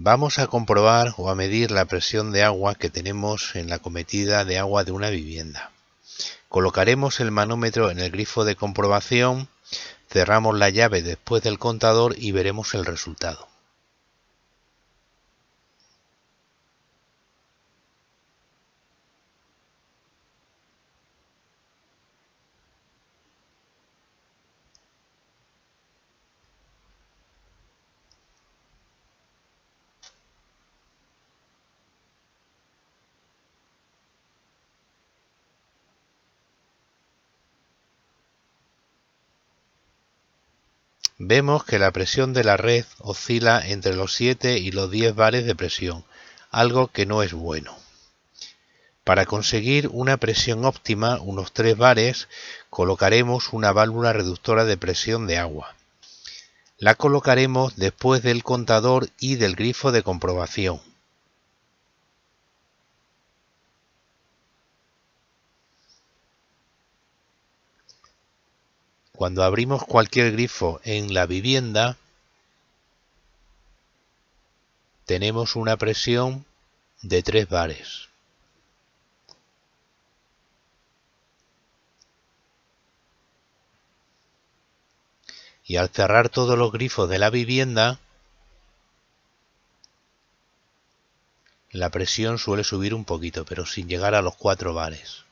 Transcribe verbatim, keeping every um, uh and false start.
Vamos a comprobar o a medir la presión de agua que tenemos en la cometida de agua de una vivienda. Colocaremos el manómetro en el grifo de comprobación, cerramos la llave después del contador y veremos el resultado. Vemos que la presión de la red oscila entre los siete y los diez bares de presión, algo que no es bueno. Para conseguir una presión óptima, unos tres bares, colocaremos una válvula reductora de presión de agua. La colocaremos después del contador y del grifo de comprobación. Cuando abrimos cualquier grifo en la vivienda, tenemos una presión de tres bares. Y al cerrar todos los grifos de la vivienda, la presión suele subir un poquito, pero sin llegar a los cuatro bares.